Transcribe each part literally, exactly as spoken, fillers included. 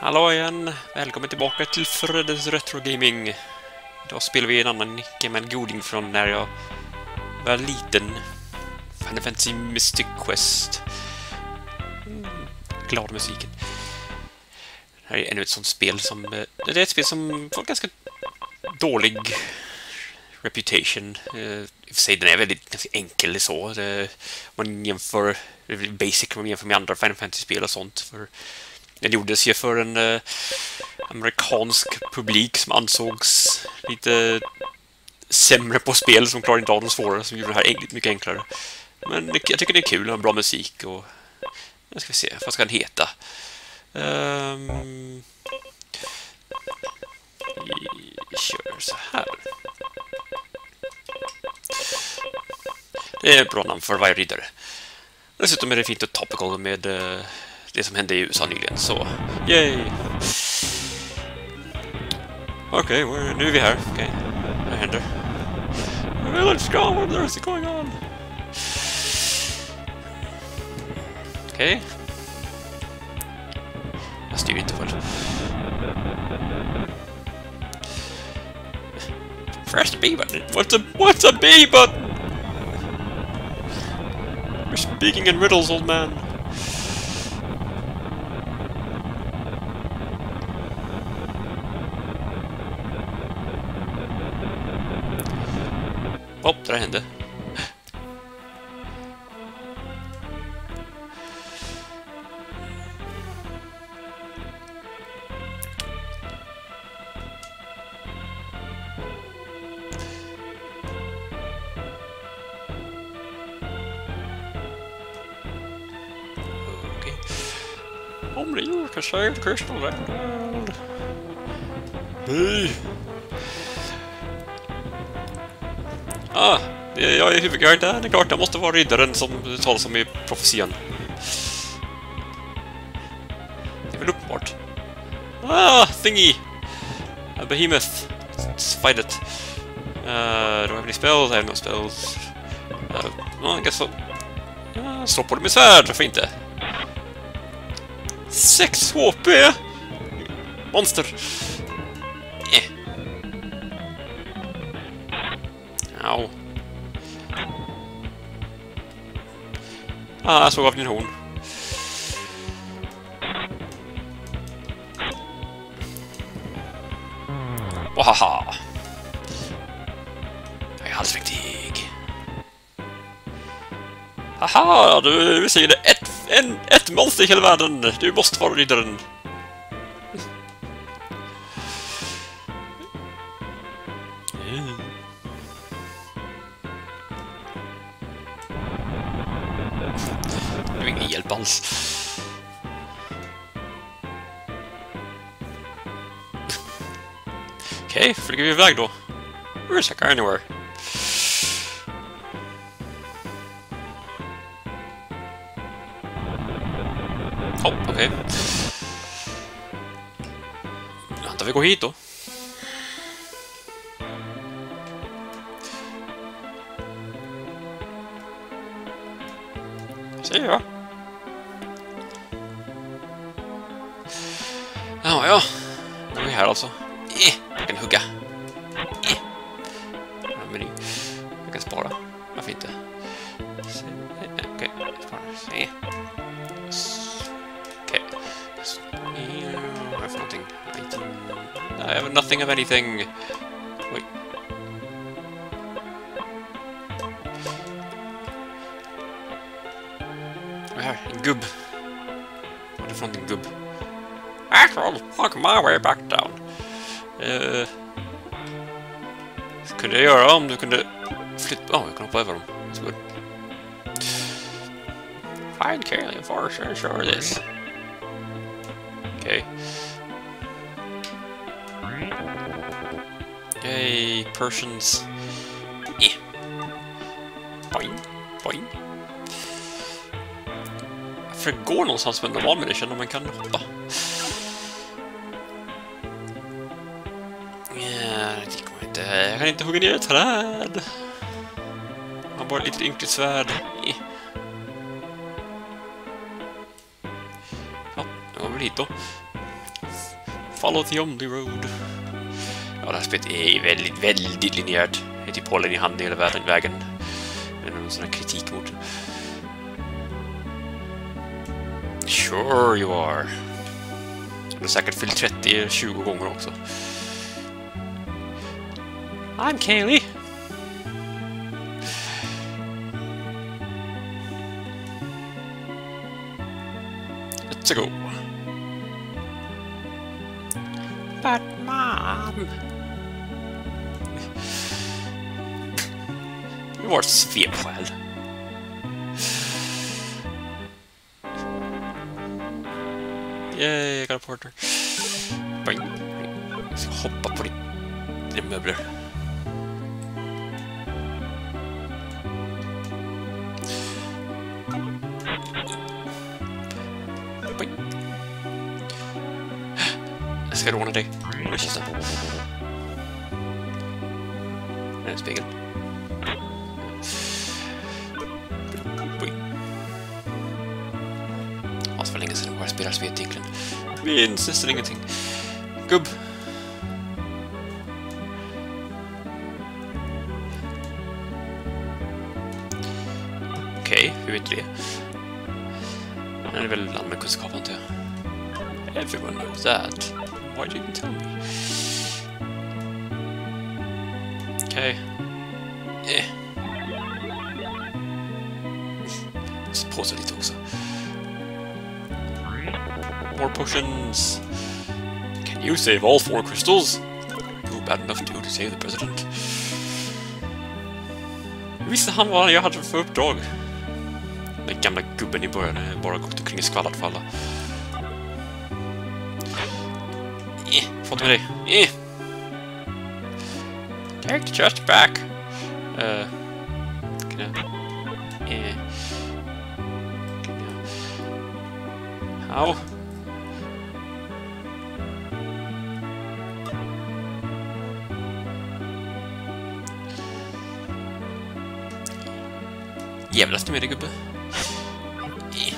Hallå igen, välkommen tillbaka till Freddes Retro Gaming. Idag spelar vi en annan gammal goding från när jag var liten. Final Fantasy Mystic Quest. Mm, glad musiken. Det här är ännu ett sånt spel som... Det är ett spel som får ganska dålig reputation. Uh, I och för sig, den är väldigt ganska enkel så. Det, man jämför... Det är basic om man jämför med andra Final Fantasy-spel och sånt. För den gjordes ju för en eh, amerikansk publik som ansågs lite sämre på spel, som klarade inte av de svårare, som gjorde det här mycket enklare. Men jag tycker det är kul och bra musik. Och jag ska se, vad ska den heta? Um, vi kör så här. Det är ett bra namn för varje riddare. Dessutom är det fint och topical med uh, det som hände i U S A nyligen, så yay! Okej, okay, nu är vi här. Okej, okay. Vad händer? Let's go! What is going on? Okej. Okay. Jag styr inte för det. Press the B button. What's a, what's a B button? You're speaking in riddles, old man. Hopp, det där hände. Okej. Om det kan säga Crystal Land. Nej. Ah, jag är huvudkaraktären. Det är klart, jag måste vara riddaren som det talas om i profetian. Det är väl uppenbart. Ah, thingy! A behemoth. Let's fight it. Uh, do I have any spells? I have no spells. Uh, well, I guess so. Uh, slå på det med svärd, varför inte? sex H P! Monster! Eh. Au. Ah, jag såg av din horn. Wahaha. Jag är halsväktig. Haha, du, vi säger det. Ett, en, ett monster i hela världen. Du måste vara riddaren. Mm. Det är ingen hjälp alls. Okej, okay, flyger vi iväg då. We're stuck anywhere. Hopp, okej. Okay. Vänta, vi går hit då. Ser jag. Ja, ja. Nu är vi här alltså. Eh, jag kan hugga. Eh. Ja, men jag kan spara. Varför inte? Okej, okay. Spara. Se. Okej. Okay. Vad är det för någonting? I have nothing of anything. Oj. Här, en gubb. Vad är det för någonting, gubb? Actual, walk my way back down. Uh, kunde jag göra om du kunde flytta... Ja, oh, jag kan hoppa över dem. That's good. Find Kaelin for sure, sure this. Okej. Okay. Hey, Persians. Eh. Boing, boing. För det går någonstans med normal människan om man kan hoppa. Ja, det går inte. Jag kan inte hugga ner ett träd. Jag har bara ett litet ynkligt svärd. Ja, nu går vi hit då. follow the only road. Ja, det här spelet är väldigt, väldigt linjärt. Det är typ håller i handen hela världen, vägen. Det är någon sån här kritik mot det. Sure you are. Du har säkert fyllt trettio tjugo gånger också. I'm Kaylee. Let's go. But mom. Det var ett svepskäl. Yay, I got a partner. Boing. Jag ska hoppa på din, dina möbler. Boing. Jag ska råna dig. Det känns det. Det är en spegel. Ja, så var länge sedan jag bara spelar spel egentligen. Minns nästan ingenting. Gubb. Okej, okay, hur vet du det? Det är väl allmän kunskap, antar jag. Everyone knows that. Why didn't you tell me? Okej. Okay. Eh. Jag ska påsa lite också. More potions. Can you save all four crystals? You're bad enough to, to save the president. Visste han vad jag hade för uppdrag? Den gamla gubben i början bara gått omkring i skvallrat för alla. Eh, fått med dig. Eh. Take the chest back. Uh, can I... Eh. Can I... How? Jävlas du med dig, gubbe? Eh.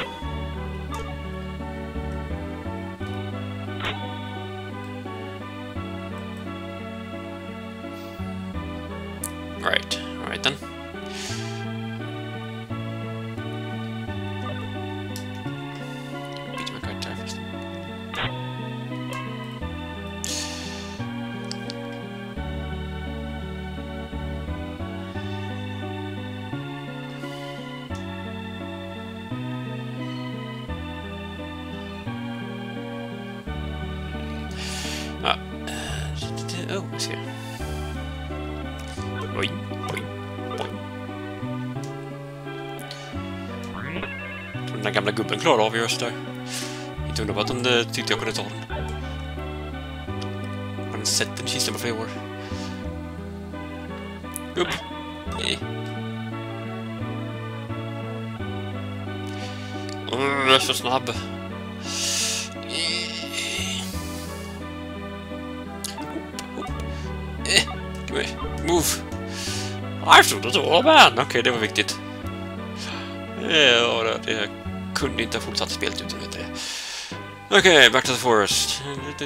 Right, alright then. Beat my character first. Ah, uh, oh, I see. Oj, oj, oj. Den där gamla gubben klarade av just där. Inte undra på att den uh, tyckte jag kunde ta den. Har den sett den kistan på flera år? Gubb. Nej. Mm, jag är så snabb. Move. I should have told man. Okej, okay, det var viktigt. Ja, det, det kunde inte ha fortsatt spelet utan det. Okej, okay, back to the forest.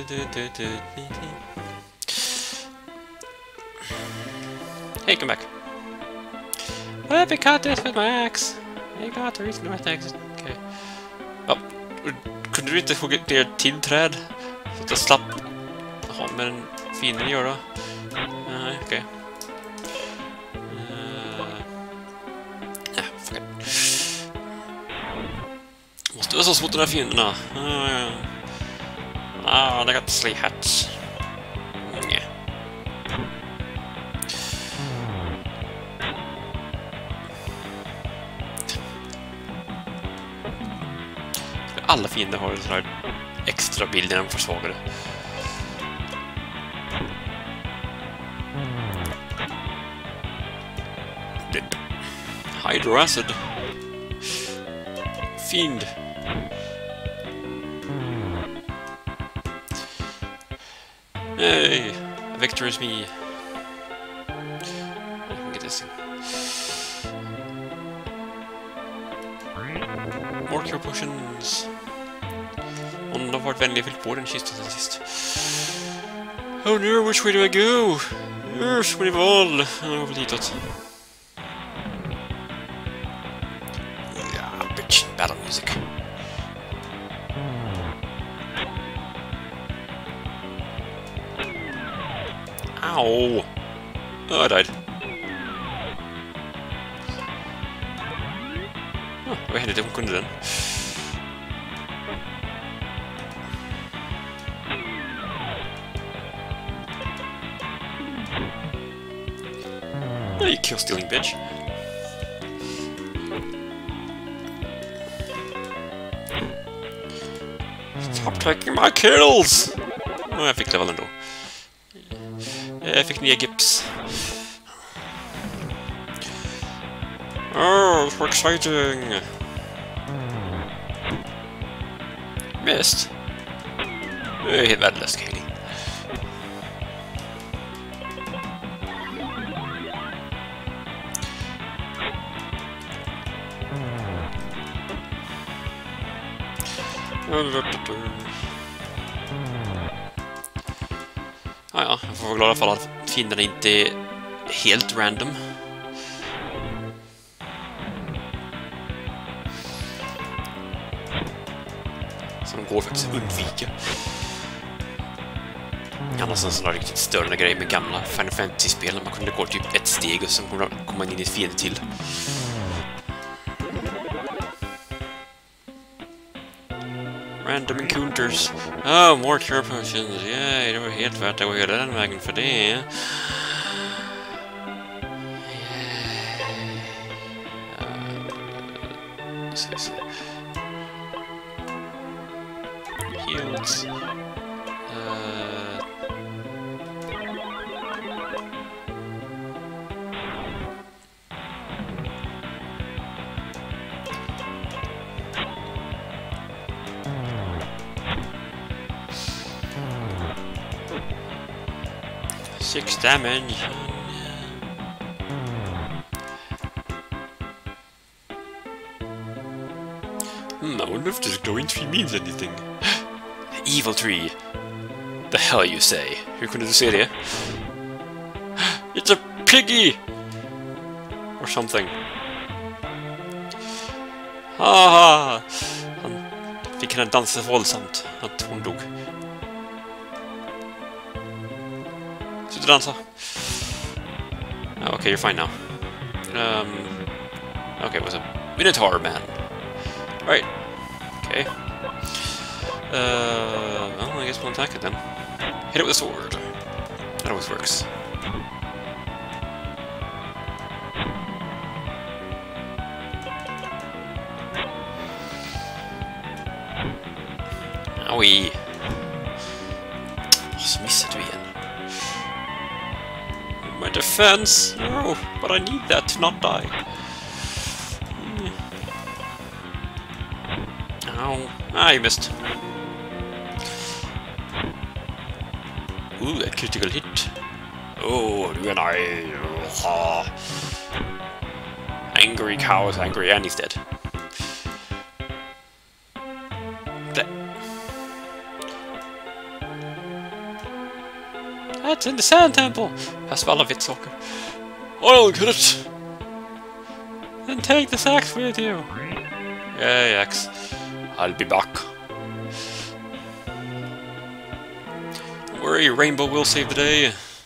Hey, come back. Let me cut this with my axe. I got the reason north exit. Okej. Okay. Ja, kunde du inte hugga ner till träd? Så att jag slapp ha med den fienden att göra. Nej, okej. Okay. Måste vara så svårt de där fienderna. Ah, they got sleigh hats. Yeah. Alla fiender har en sån här extra bild när de försvagade. Hydroacid. Fiend. Hey, victor is me. I can get this thing. More cure potions. On han har varit vänlig och fyllt på den kistan sen sist. Oh no, which way do I go? Usch, vad är val? Han var väl hitåt. Ja, bitch, battle music. Ow! Oh, I died. Oh, vad hände det? Hon kunde den. Oh, you kill stealing bitch. Stop taking my kills! Oh, jag fick level ändå. Jag fick nya gips. Oh, so exciting! Missed. Jag är helt värdelös, Kaeli. Ah, ja, jag får vara glad i alla fall att fienderna inte är helt random. Så de går faktiskt att undvika. Annars en sån där riktigt störande grej med gamla Final Fantasy-spel när man kunde gå typ ett steg och sen kommer man in i ett fiende till. Random encounters. Oh, more cure potions. Yeah, det var helt värt att gå hela den vägen för det. Uh, ska vi se. Heals. Uh, Six damage. Hmm, I wonder if this glowing tree means anything. Evil tree. The hell you say? Hur kunde du se det? It's a piggy! Or something. Haha! Han fick henne dansa så våldsamt att hon dog. Sluta dansa. Oh, okay, you're fine now. Um, okay, what's up? Minotaur man. Right. Okay. Uh, well, I guess we'll attack it then. Hit it with a sword. That always works. Owie. Oh, så missade du igen. My defense! No, but I need that to not die. Mm. Ow. Ah, you missed. Ooh, a critical hit. Oh, you and I. Oh. Angry cow is angry and he's dead. That's in the Sand Temple! Fast alla vet saker. I'll get it! Then take this axe with you! Yay, axe. I'll be back. Don't worry, Rainbow will save the day.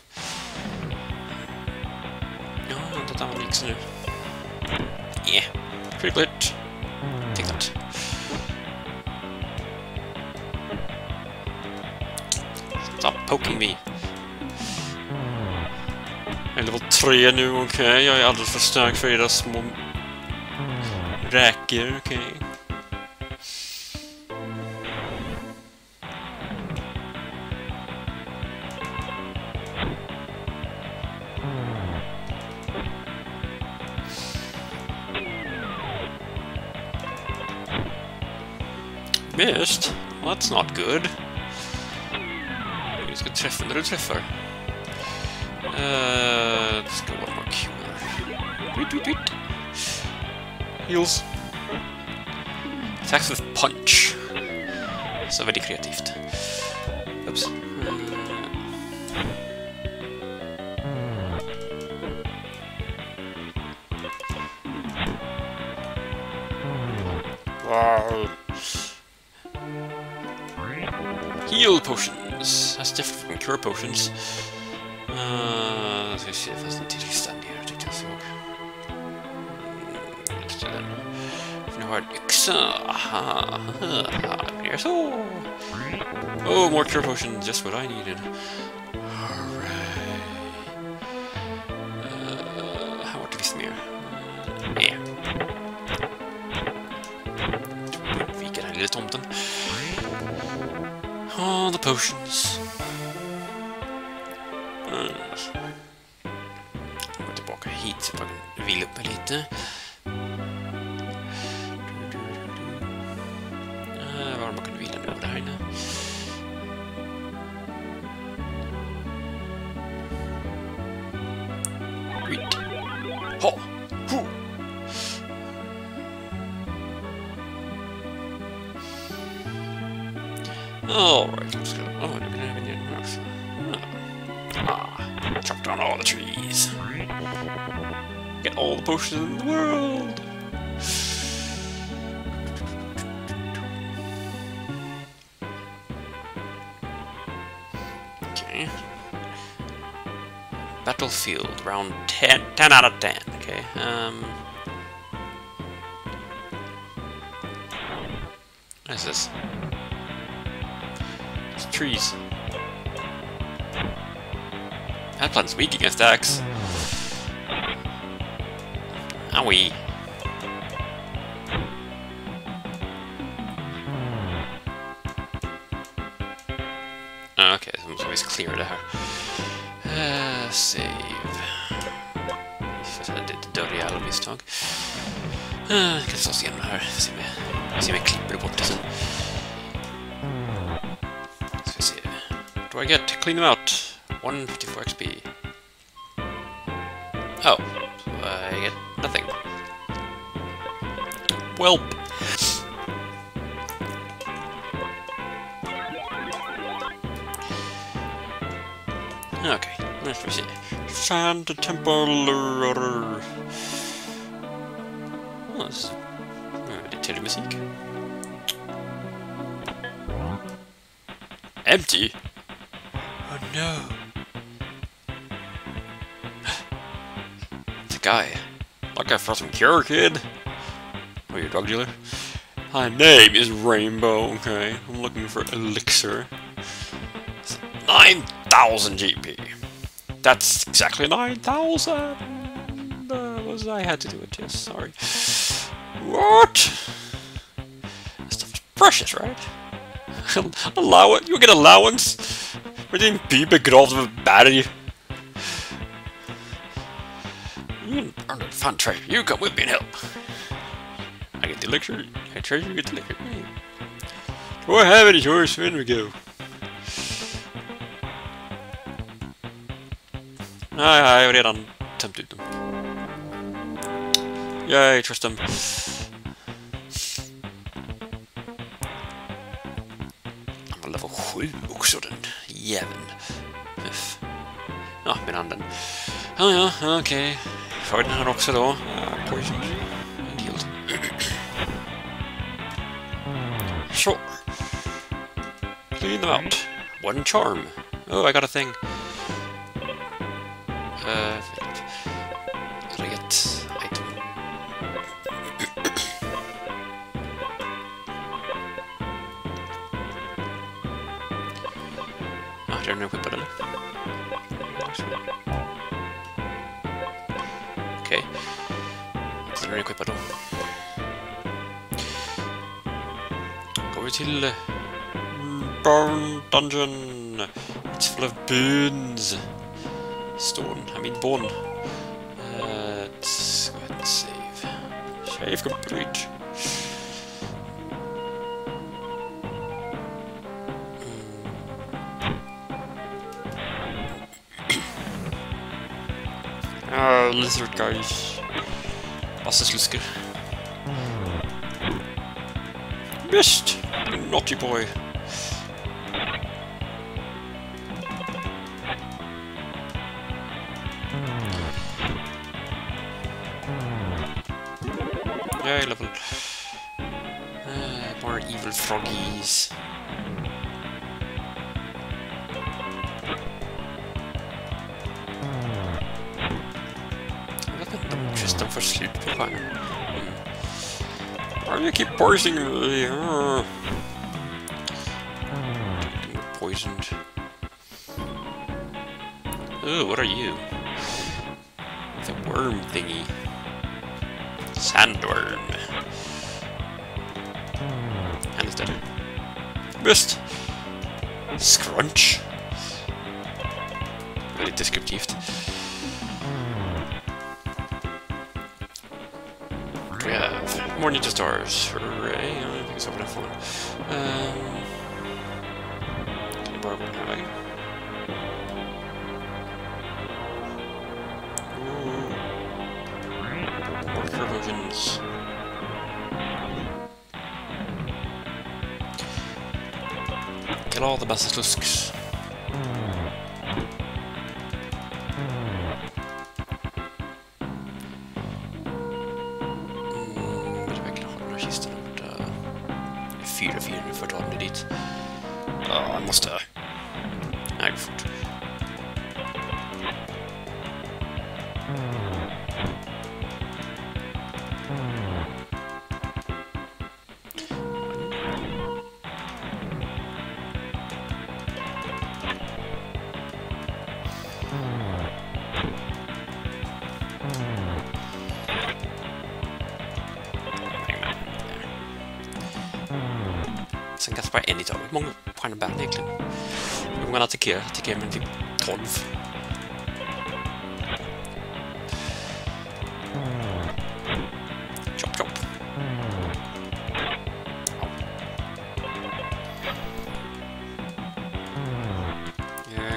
Ja, jag antar att han var mixen nu. Yeah. Critical hit. Take that. Stop poking me. Jag är level tre nu, okej. Okay. Jag är alldeles för stark för era små räker, okej. Okay. Missed? Well, that's not good. Vi ska träffa när du träffar. Uh, let's go one more cure. Tweet, tweet, tweet. Heals. Attacks with punch. Så väldigt kreativt. Oops. Wow. Heal potions. That's different from cure potions. Uh, ska vi se, fast den till listan ner tyckte jag såg. Extra den. För nu har jag en yxa. Aha. Ner så. Oh, more cure potions. Just what I needed. Alright. Uh, här var det visst mer. Nej. Vika den här lilla tomten. Oh, the potions. Mm. Jag går tillbaka hit så jag kan vila upp mig lite. Uh, var man kan vila nu över det här inne. Skit. Ha! Ho! Alright, let's go. Oh, look at that. Ah, chop down all the trees. Get all the potions in the world. Okay. Battlefield, round ten. ten out of ten. Okay. Um. What is this? Trees. That plant's weak against axe. Owie. Okay, so I'm always clear det här. Uh, save. Jag did the dirty alla misstag. Uh, jag kan ta oss igenom det här. Se om jag, se om jag klipper bort det sen. What do I get? Clean them out. one fifty-four X P. Oh, so I get nothing. Welp. Okay, let's see. Find the temple. Oh, this is lite musik. Empty. Oh no. It's a guy. Look out for some cure, kid. Oh, you're a drug dealer? My name is Rainbow, okay. I'm looking for elixir. nine thousand G P. That's exactly nine thousand. Uh, was I had to do it, yes, sorry. What? This stuff is precious, right? Allow it? You get allowance? For din by begravd av ett berg. You earned a fun treasure. You come with me and help. I get the elixir. I treasure, you get the elixir. Do I have any choice? In we go. Nej, jag har redan tömt ut dem. Yay, trust them. Han var level sju också, den jäveln. Uff. Ja, med handen. Ja, ja, okej. Okay. Får vi den här också då? Uh, poison. Healed. Sure. Clean them out. One charm. Oh, I got a thing. Uh, rätt item. Ah, det är den equippad eller? Okej. Så den är equippad då. Går vi till Burn Dungeon. It's full of boons. Stone, I mean bone. Uh, let's go ahead and save. Save complete. Ah, uh, lizard guys. Massa sluskar. Missed! Naughty boy. high level. Uh, more evil froggies. Jag vet inte om kysten får slut på stjärnan. Mm. Why you keep poisoning me? Uh. Poisoned. Oh, what are you? It's a worm thingy. Sandworm. And it's dead. Best! Scrunch. Väldigt deskriptivt. We have more ninja stars. Hooray! I think it's over that phone. Um, can you borrow one här vägen? More curvations. Get all the basilisks. Fyra, fyra, nu får jag ta mig dit. Ja, jag måste... Nej, fort. Sen kanske bara en i taget. Hur många stjärnor bär egentligen? Hur många attackerar? Attackerar med typ tolv. Chop, chop. Yeah.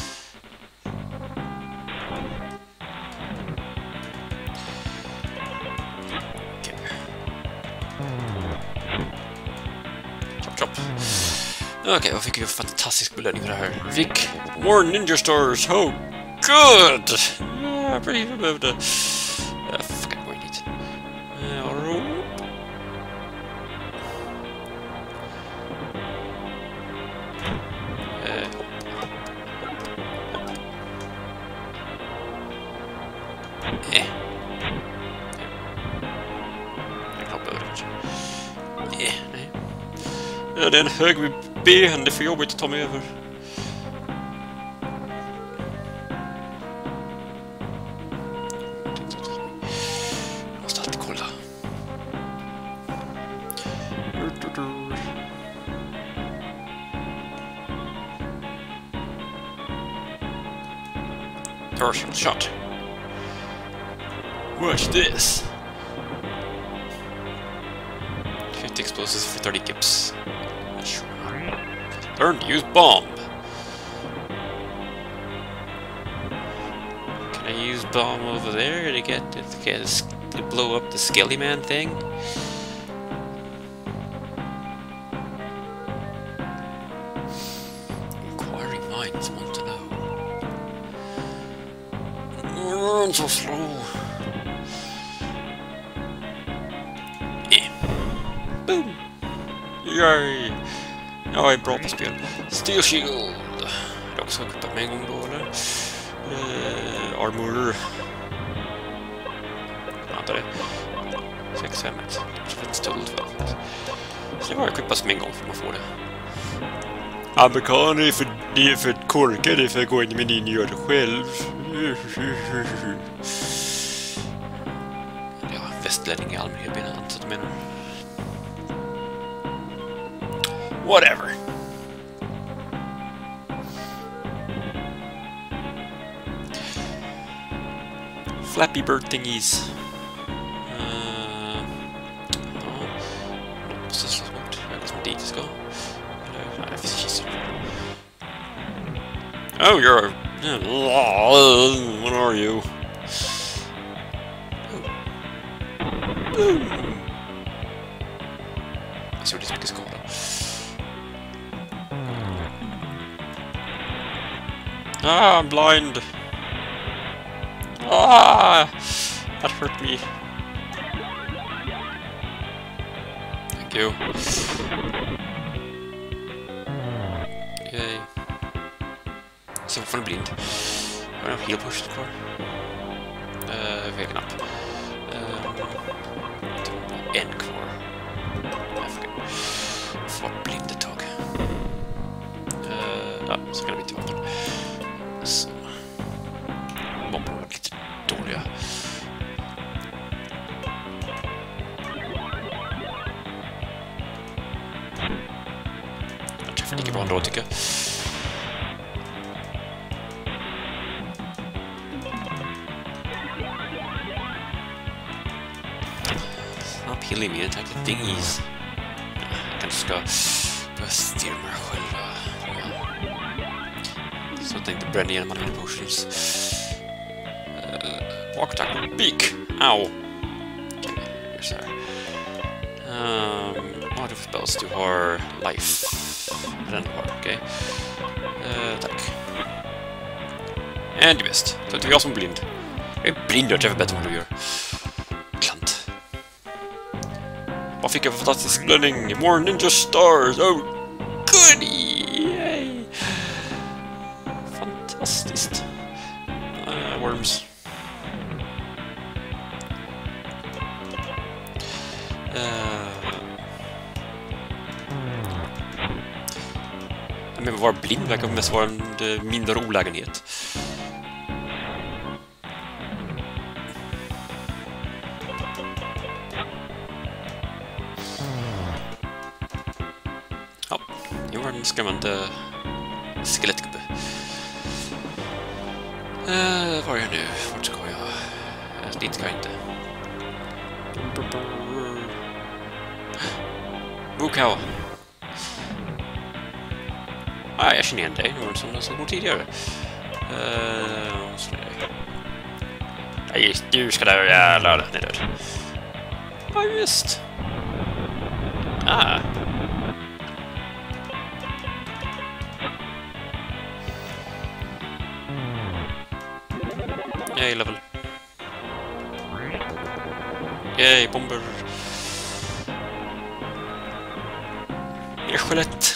Okej, okay, vad fick vi för fantastisk belöning för det här? Vi fick more ninja stars! Oh, good! Yeah, jag behövde... Uh, fuck, jag går in hit. Uh, uh, eh. Jag knoppar över det. Eh, nej. Ja, det är en hög med ben, det är för jobbigt att ta mig över. Jag måste alltid kolla. Partial shot. Watch this. fifty explosives for thirty gips. Learn to use bomb. Can I use bomb over there to get to, get, to blow up the Skelly Man thing? Inquiring minds want to know. Run so slow. Eh. Boom. Yay. Jag är bra på spel. Steel Shield. Jag också kuppat med en gång då, eller? Uh, armor. Jag antar det. sex fem ett. Det finns stål två. Så det var jag kuppas med en gång för man får det. Amerikaner är för, det är för korkade för att gå in i menyn och göra det själv. Ja, västlänning i allmänhet menar jag inte att du menar. Whatever. Flappy bird thingies. Uh, ja. Måste slås bort. Jag vet inte dit jag ska. Eller, nej, det finns kistor. Oh, you're... What are you? Boom. Jag såg det så mycket skada. Ah, I'm blind. Ah, that hurt me. Thank you. Yay. Så får den blind. Har jag en heal push kvar? Uh, fel knapp. Uh, en kvar. Jag får vara blind ett tag. Uh, ja, så kan det bli till vapen. Så. Bomberna var lite dåliga. Jag träffar lika bra ändå, tycker jag. Stop healing me, attack the thingies. Jag kanske ska börja styra mig själva. Så jag tänkte bränna igenom alla mina potions. Uh, walk attack, beak! Ow! Okay, here's there. Um, what if spells du har life? Den har, okej. Okay. Uh, tack. And du bäst. Så det är jag som är blind. Jag är blind, jag träffar bättre än vad du gör. Klant. Vad fick jag för fantastisk belöning? More ninja stars! Oh, goody! Yay! Fantastiskt. Uh, worms. Uh, men att vara blind verkar mest vara en mindre olägenhet. Ja, jag var en skrämmande skelettgubbe. Uh, var är jag nu? Vart ska jag? Dit ska jag inte. Mukau. Ah, jag känner igen dig. Det var en sån där som tidigare. Uh, så är det. Nej, du ska där. Jävlar, den är död. Ja, just. Ah. Yay, level. Yay, bomber. Mer skelett.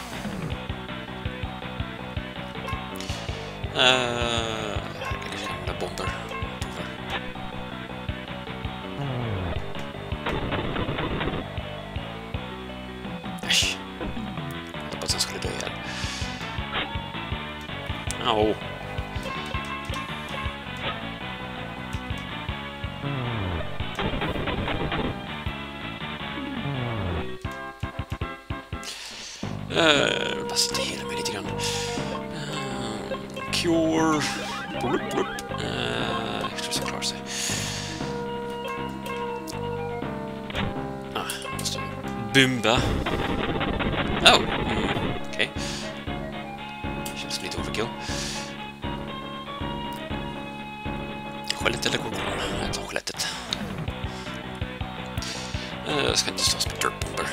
Uh, herregud, gamla bomber. Äsch. Jag hoppas jag skulle dö igen. Åh. Uh, bara sitta hela mig lite grann. Uh, cure. Blup, blup. Uh, extra så klarar sig. Ah, jag måste bumba. Oh, mm, okej. Okay. Känns lite overkill. Skelettet eller kokon? Jag tar skelettet. Uh, jag ska inte slåss med dirt bomber.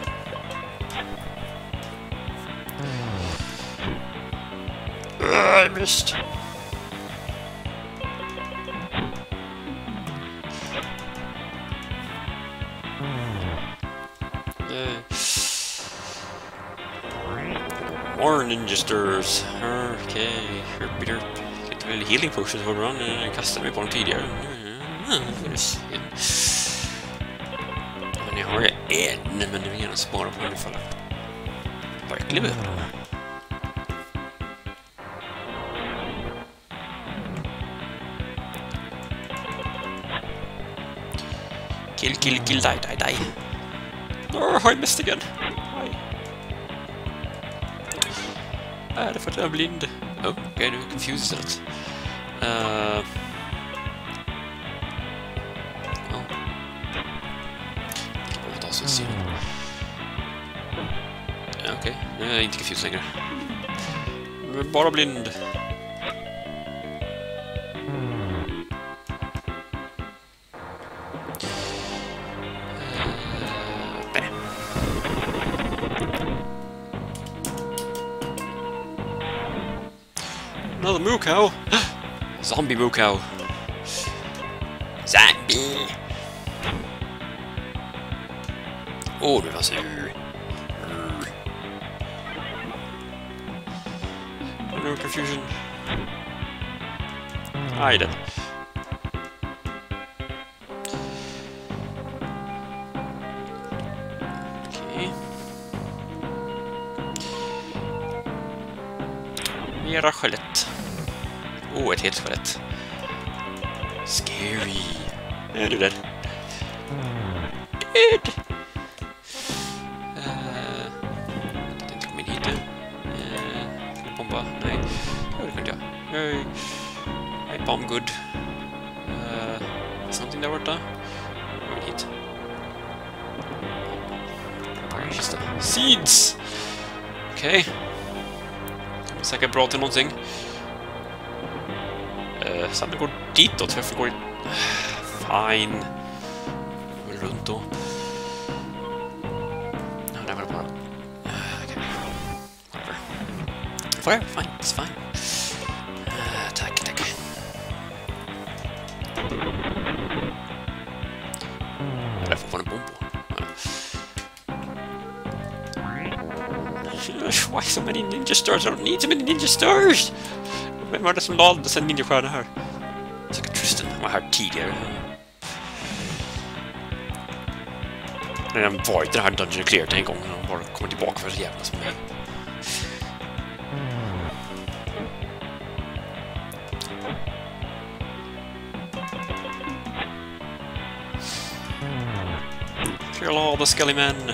I missed. Yay. More ninja stars. Okej, herpy derp. Lite väl healing potions för bra. Jag kastade mig på dem tidigare. Men jag har ju en, men nu vill gärna spara på den ifall jag verkligen behöver den. Kill, kill, kill, die, die, die. Oh, I missed again. Why? Är det för att jag är blind? Oh, okej, okay, du är confused istället. Uh... Oh. Jag tar sig sidan. Okej, okay, nu är jag inte confused längre. Jag är bara blind. Another Mukau! Zombie Mukau! Zombie! Åh, oh, du var sur. No confusion. Aj, den. Okej. Mera skelett. Åh, oh, ett helt skelett. Scary. Är du där? Död! Uh, jag tänkte komma in hit nu. Uh, bomba. Nej. Ja, det kunde jag. Nej. Nej, bomb good. Uh, something där borta. Kom in hit. Just det. Seeds! Okej. Okay. Det är säkert bra till någonting. Uh, så det går ditåt. Varför går det... Fine. Runt då. Ja, där var det bara. Uh, okay. Whatever. Whatever, fine, it's fine. Uh, tack, tack. Ja, där får man en bomb på. Why so many ninja stars? I don't need so many ninja stars! Vem var det som lade sen ninja-stjärna här? Säkert Tristan, han var här tidigare. När han var i den här Dungeon Cleared en gång och bara kommer tillbaka för att jävlas med mig. Kill all the skelly men.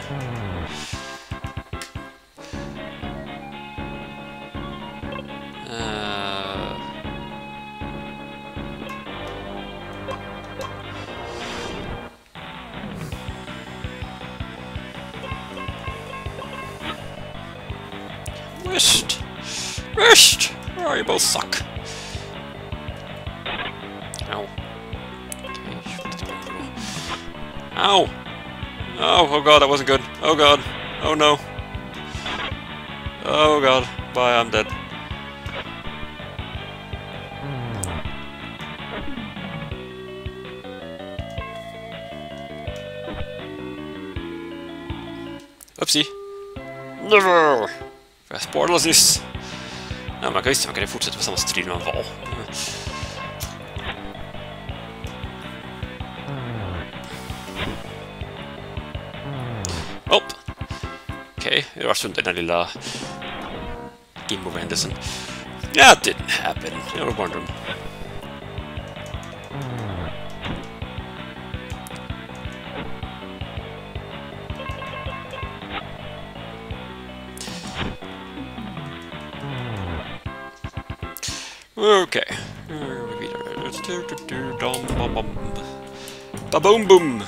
Wrist! Wrist! Oh, you both suck. Ow. Okay, ow! Oh, oh god, that wasn't good. Oh god. Oh no. Oh god. Bye, I'm dead. Oopsie. Never! Jag spårade sist. Nej, man kan visst man kan ju fortsätta på samma strid man var. Upp. Okej, det var under den lilla immo-händelsen. That didn't happen. Jag var barndom. Okej. Ba-boom boom.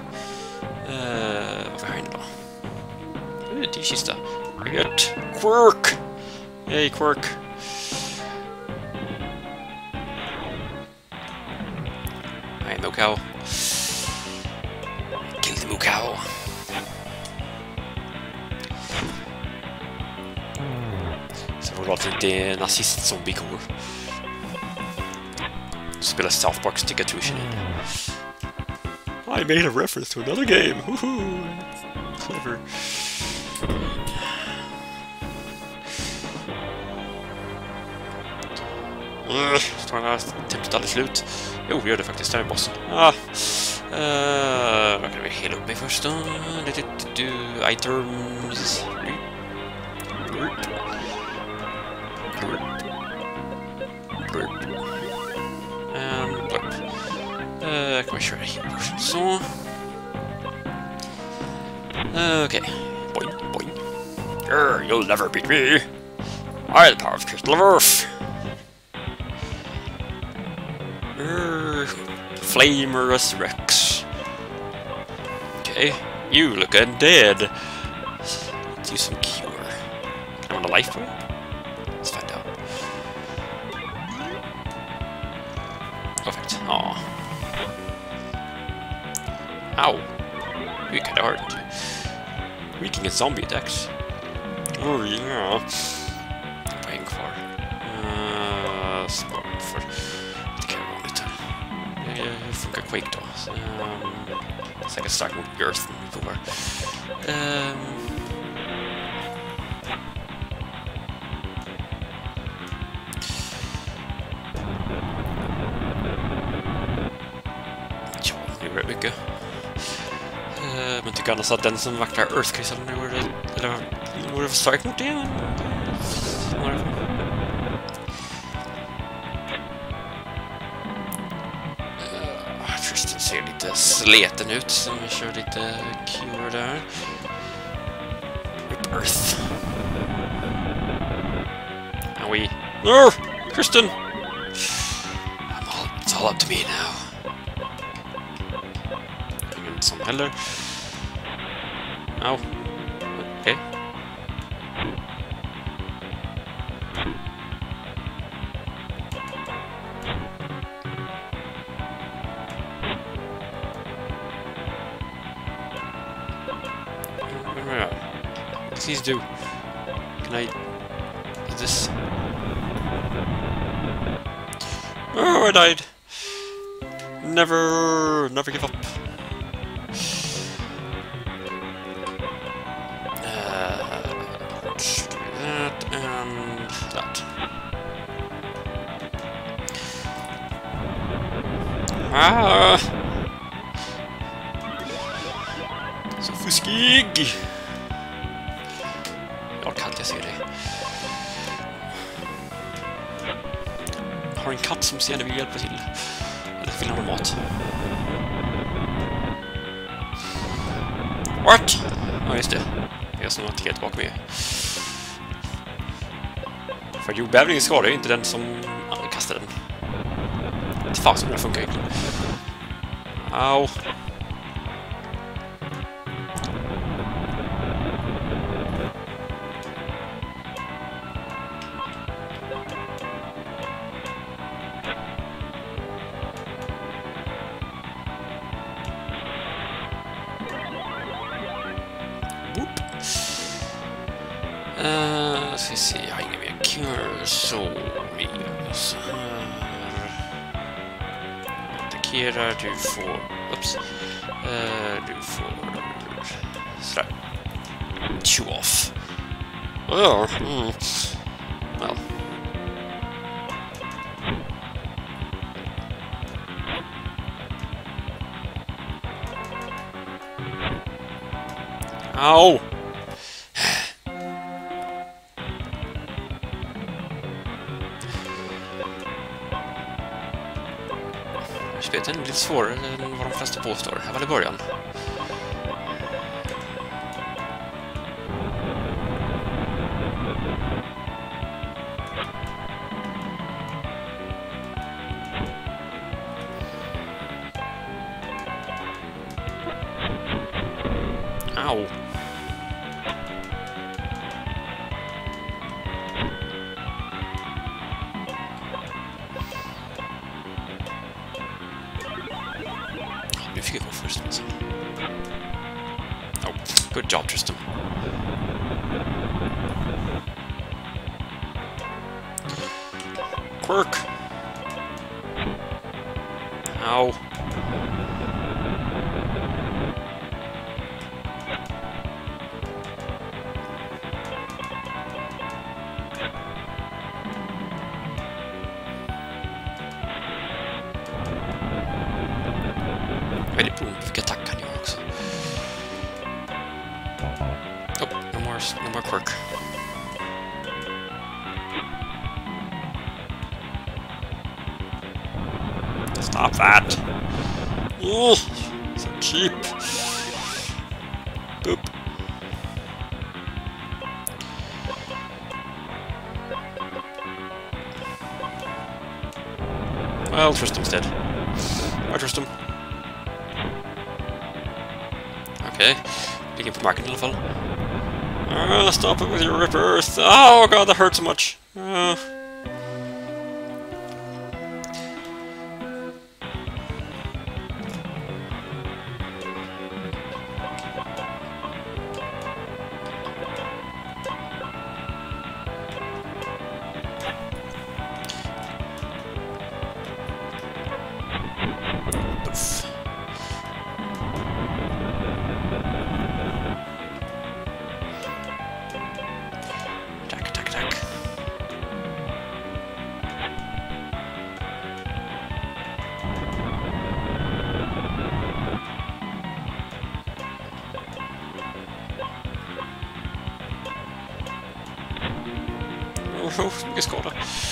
Eh, vad får jag in då? Det är t-kista. Rätt. Quirk. Hey, Quirk. Nej, Mokao. Kill the Mokao. Så det var alltså inte nazist-zombie-kor. Spela South Park Stickatution. I made a reference to another game. Woohoo! Clever. Uh, tar den här tempet aldrig slut? Jo, det gör det faktiskt. Där är bossen. Ah. Uh, då kan vi hela upp mig först då. Du, items. Blurp. Blurp. Blurp. And blurp. Uh, kan vi köra hela först. Så. Uh, Okej. Okay. Boing, boing. Urgh, you'll never beat me. I have the power of Crystal of Earth. Urgh. Flamer resurrects. Okay, you look undead. Let's use some cure. Can I want a life point? Let's find out. Perfect. Aw. Ow. You kinda hurt. Weak against zombie attacks. Oh yeah. Poäng kvar. Uh, Spara för... Det kan vara lite... Det funkar Quake då. Um, säkert starkt mot Earth när vi provar. Um, ja, det är väldigt mycket. Uh, men tycker annars att den som vaktar Earth-kryssallen vore, eller vore för starkt mot det. Men, Tristan ser lite sleten ut, så vi kör lite cure där. Rip Earth. And we... Oh! Tristan! I'm all, it's all up to me now. Ingen som heller. Oh. Okej. Okay. Please do. Can I... Is this... Oh, I died! Never... Never give up. Uh, let's do that and that. Ah! Så fuskig! Jag ser det. Jag har en katt som ser när vi hjälper till. Eller vill ha mat. What? Ja, just det. Jag som har tillgått bak mig. För jordbävningen skadar ju inte den som kastar den. Inte fan som det funkar egentligen. Au. Uh, ska vi se, jag har ingen mer cure, så vi gör så här. Attackerar, du får... Ups. Uh, du får... Sådär. Chew off. Oh, mm. Well. Au! Spelet är lite svårare än vad de flesta påstår. Här var det början. Au! Nu fick jag gå först. Alltså. Oh, good job, Tristan. Quirk! Ow. Väldigt beroende på vilka attack han gör också. Oh, no more, no more quirk. Stop that! Oh, so cheap! Boop. Well, Tristan's dead. Bye, Tristan. Okay, ligger på marken i alla fall. Uh, stop it with your Rip Earth! Oh god, that hurt so much! Uh. oh, så mycket skada.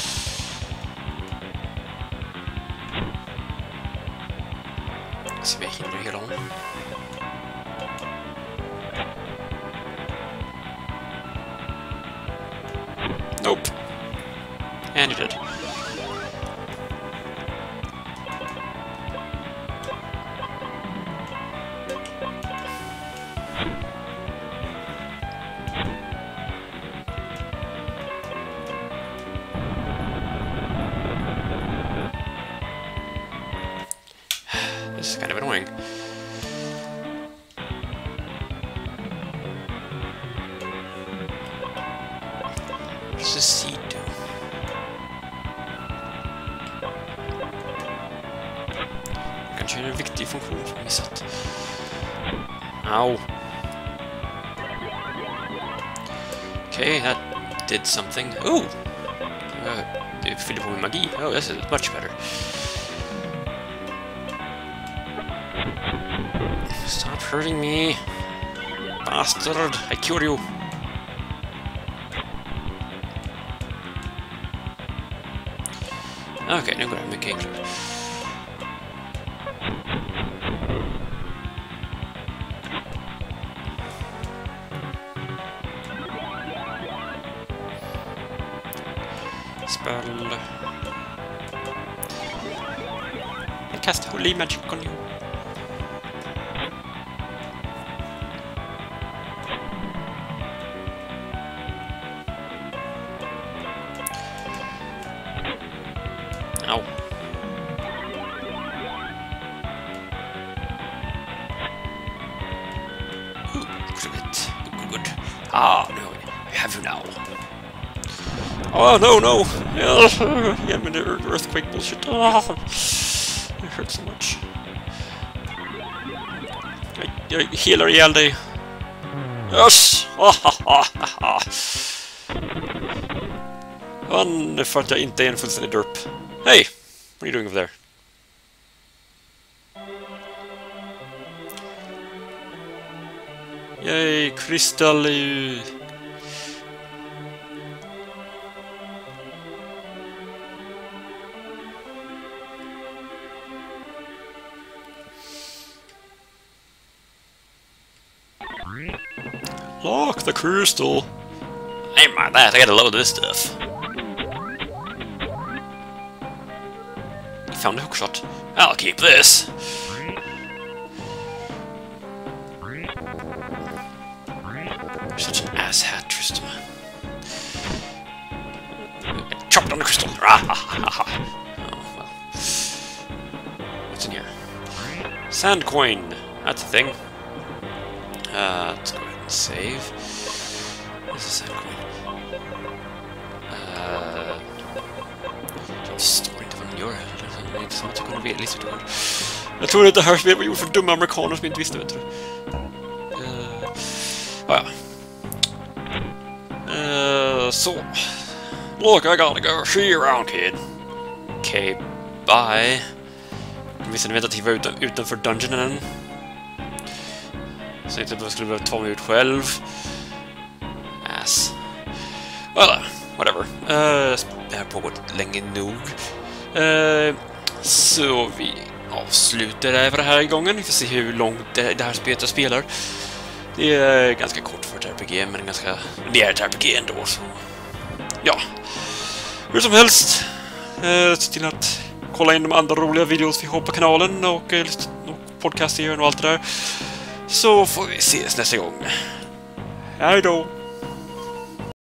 Så vi hinner hela om. Nope. And you did. This is kind of annoying. What does this seed do? Kanske är en viktig funktion som missat. Ow. Okay, that did something. Oh! Uh, det fyllde på med magi. Oh, this is much better. Stop hurting me, bastard! I cure you. Okej, okay, nu går det mycket enklare. Spell. I cast Holy Magic on you. Ow. Ooh, good. Good. Ah, no. I have you now. Oh, no, no. Yeah, I'm in the earthquake bullshit. Oh, it hurts so much. Jag, jag healar ihjäl dig. Yes! Vann för att jag inte är en fullständig derp. Hey! What are you doing over there? Yay, Crystal är ju... Lock the crystal. Hey, mind that. I gotta load this stuff. You found a hookshot. I'll keep this. You're such an asshat, Tristan. Chop down the crystal. Oh, well. What's in here? Sand coin. That's a thing. Uh, let's go ahead and save. This is sand coin. Uh, det står inte vad den gör här. Det är inte som att jag kunde veta lite hur det går. Jag tror att det här spelet var gjort för dumma amerikaner som inte visste, vet du. Uh, ah, ja. Uh, så. Look, I gotta go. See you around, kid. Okej, okay, bye. Visste ni vet att jag var utan, utanför dungeonen än? Så jag tänkte att jag skulle behöva ta mig ut själv. Ass. Well, whatever. Uh, det här har pågått länge nog. Uh, så vi avslutar det för den här gången. Vi får se hur långt det, det här spelet jag spelar. Det är ganska kort för ett R P G, men ganska... Det är ett R P G ändå, så... Ja. Hur som helst. Uh, se till att kolla in de andra roliga videos vi har på kanalen och, och podcast och allt det där. Så får vi ses nästa gång. Hej då!